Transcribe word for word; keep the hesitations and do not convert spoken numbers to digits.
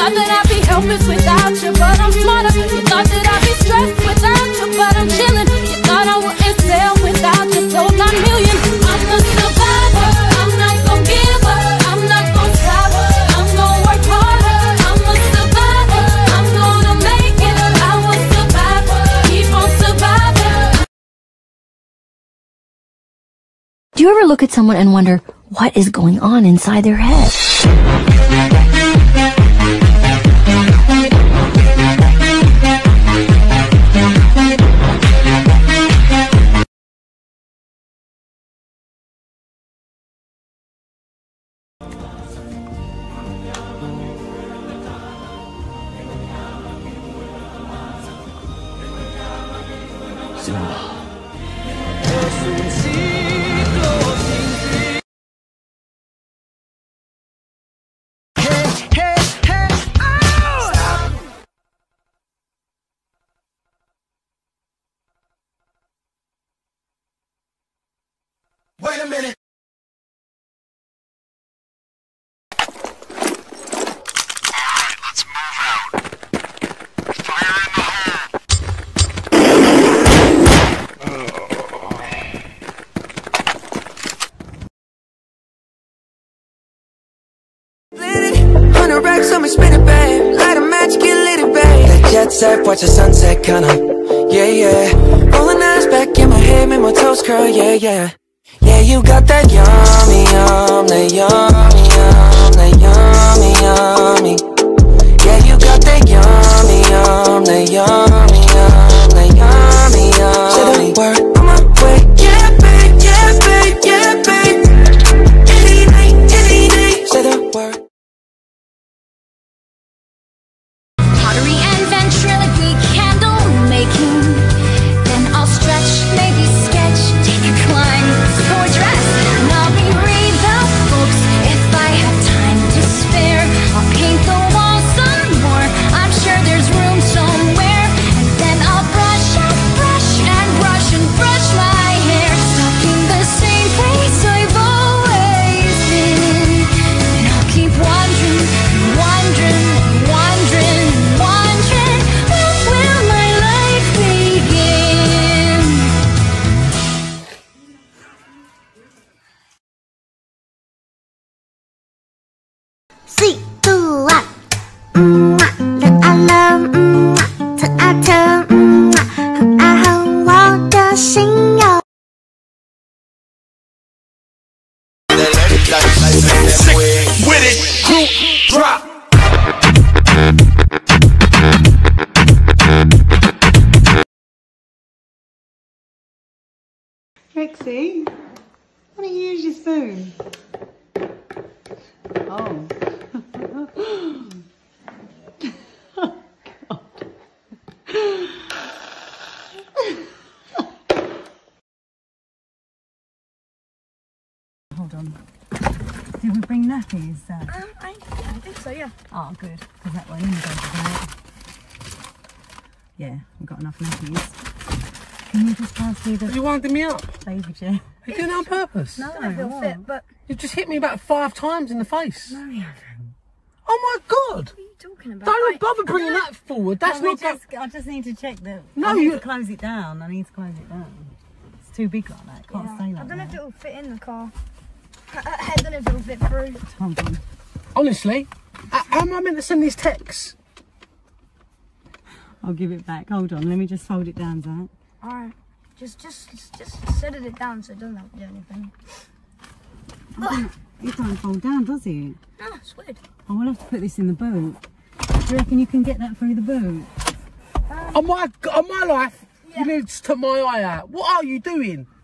thought that I'd be helpless without you, but I'm smarter. You thought that I'd be stressed without you, but I'm chilling. You thought I wouldn't sell without you, sold nine million. I'm a survivor, I'm not gon' give up, I'm not gon' stop, I'm gon' work harder. I'm a survivor, I'm gonna make it. I will survive, keep on surviving. Do you ever look at someone and wonder what is going on inside their head? Simba. Wait a minute. Alright, let's move out. Fire in the hole. Hundred racks on me, spin it, babe. Light a match, get lit, it, babe. That jet set, watch the sunset, kinda. Yeah, yeah. Rolling eyes back in my head, make my toes curl, yeah, yeah. Yeah, you got that yummy, yum, that yummy, yum, that yummy, yummy. Yeah, you got that yummy, yum, that yummy, yum, that yummy, yummy. Say the word on my way, yeah, babe, yeah, babe, yeah, babe. Any night, any night. Say the word. Pottery and ventriloquy, candle making. Then I'll stretch, maybe sketch, take a climb, or dress. And I'll reread the books if I have time to spare. I'll paint the walls some more, I'm sure there's room somewhere. And then I'll brush and brush and brush and brush my hair, stuck in the same place I've always been. And I'll keep wondering, wondering, wondering, wondering, when will my life begin? Sweet ooh ah, mm ah, that I love, mm ah, to I tell, mm ah, I hope all the singer. Sick with it, group drop. Trixie, why don't you use your spoon? Oh. Hold on. Did we bring nappies? Uh, Um, I, I think so, yeah. oh, good. Because that way in goes with it. Yeah, we've got enough nappies. Can you just pass me the You winding me up? baby chair? Are you doing it on purpose? No, I feel what? fit, but You just hit me about five times in the face. No, you haven't. Oh my god! what are you talking about? Don't I- bother bringing that forward. That's Can we not go- just, I just need to check that. No, I need you- to close it down. I need to close it down. It's too big like that. It can't Yeah. stay like I don't know that. if it'll fit in the car. I, I don't know if it'll fit through. Hold on. Honestly, h- how am I meant to send these texts? I'll give it back. Hold on. Let me just fold it down, Zach. Alright. Just, just, just set it down so it doesn't have to do anything. It don't fold down, does it? No, it's weird. I will have to put this in the boot. Do you reckon you can get that through the boot? On my, on my life, you need to put my eye out. What are you doing?